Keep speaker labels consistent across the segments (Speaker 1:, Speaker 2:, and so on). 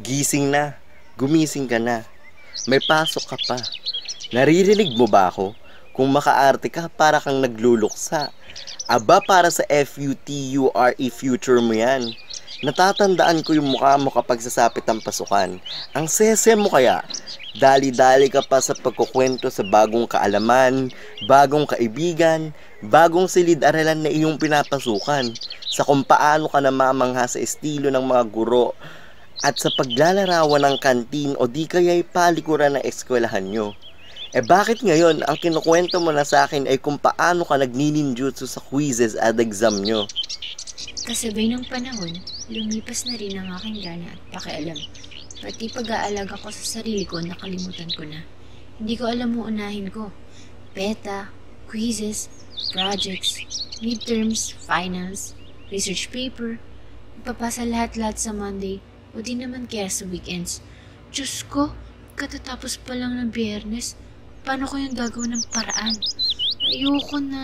Speaker 1: gising na. Gumising ka na. May pasok ka pa. Naririnig mo ba ako? Kung makaarte ka, para kang nagluluksa. Aba, para sa FUTURE future mo yan. Natatandaan ko yung mukha mo kapag sasapit ang pasukan. Ang sese mo kaya. Dali-dali ka pa sa pagkukwento sa bagong kaalaman, bagong kaibigan, bagong silid-aralan na iyong pinapasukan, sa kung paano ka namamangha sa estilo ng mga guro, at sa paglalarawan ng kantin o di kaya'y palikuran ng eskwelahan nyo. Bakit ngayon ang kinukwento mo na sa akin ay kung paano ka nagnininjutsu sa quizzes at exam nyo?
Speaker 2: Kasabay ng panahon, lumipas na rin ang aking gana at pakialam. Pati pag-aalaga ko sa sarili ko, nakalimutan ko na. Hindi ko alam mo unahin ko. Beta, quizzes, projects, midterms, finals, research paper, ipapasa lahat-lahat sa Monday, o di naman kaya sa weekends. Diyos ko, katatapos pa lang ng Biyernes, paano ko yung gagawin ng paraan? Ayoko na.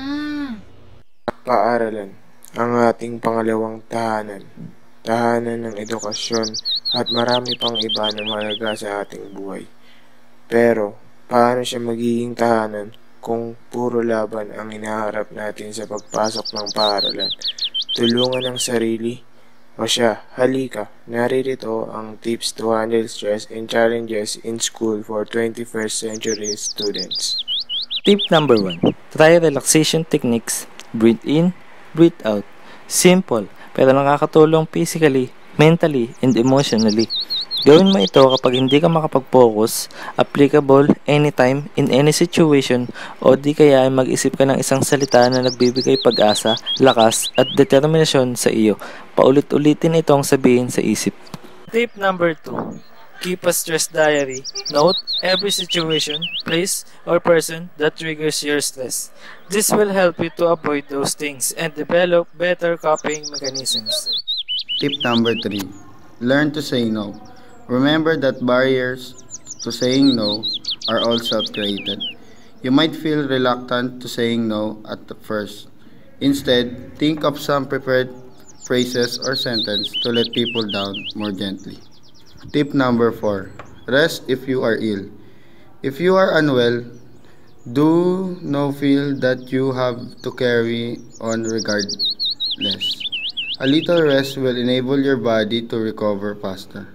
Speaker 3: Paaralan, ang ating pangalawang tahanan. Tahanan ng edukasyon at marami pang iba na mahalaga sa ating buhay. Pero, paano siya magiging tahanan kung puro laban ang hinaharap natin sa pagpasok ng paaralan? Tulungan ang sarili? O siya, halika, naririto ang tips to handle stress and challenges in school for 21st century students.
Speaker 4: Tip number 1. Try relaxation techniques. Breathe in, breathe out. Simple, pero nakakatulong physically, mentally, and emotionally. Gawin mo ito kapag hindi ka makapag-focus, applicable anytime, in any situation, o di kaya ay mag-isip ka ng isang salita na nagbibigay pag-asa, lakas, at determinasyon sa iyo. Paulit-ulitin itong sabihin sa isip. Tip number 2. Keep a stress diary. Note every situation, place, or person that triggers your stress. This will help you to avoid those things and develop better coping mechanisms.
Speaker 5: Tip number 3. Learn to say no. Remember that barriers to saying no are all self-created. You might feel reluctant to saying no at the first. Instead, think of some prepared phrases or sentence to let people down more gently. Tip number 4. Rest if you are ill. If you are unwell, do not feel that you have to carry on regardless. A little rest will enable your body to recover faster.